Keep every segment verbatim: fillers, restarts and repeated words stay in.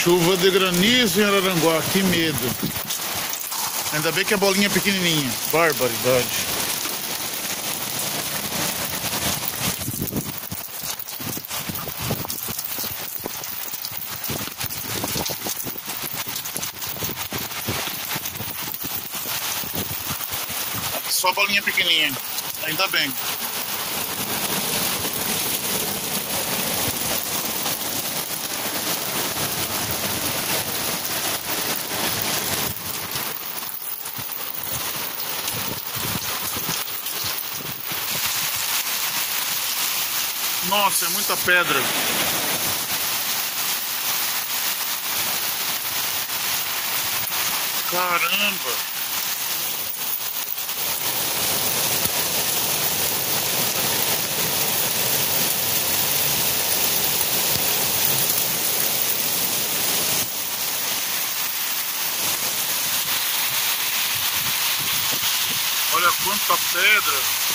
Chuva de granizo em Araranguá, que medo. Ainda bem que a bolinha é pequenininha. Barbaridade. Só bolinha pequenininha. Ainda bem. Nossa, é muita pedra. Caramba. Olha quanta pedra.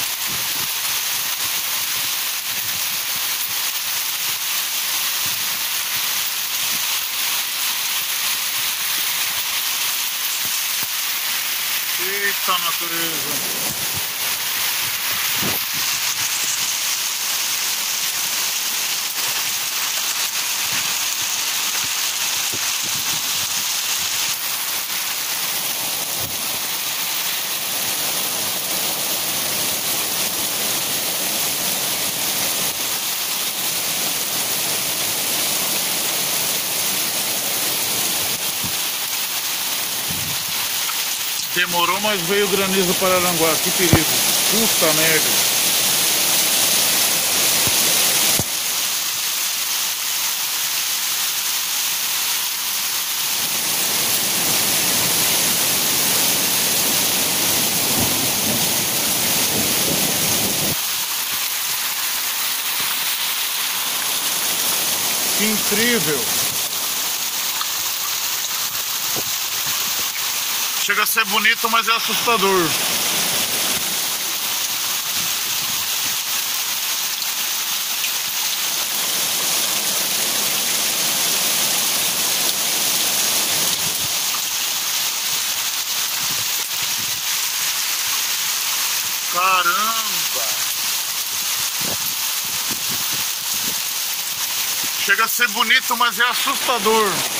Eita natureza. Demorou, mas veio o granizo para Araranguá. Que perigo. Puta merda. Que incrível. Chega a ser bonito, mas é assustador. Caramba! Chega a ser bonito, mas é assustador.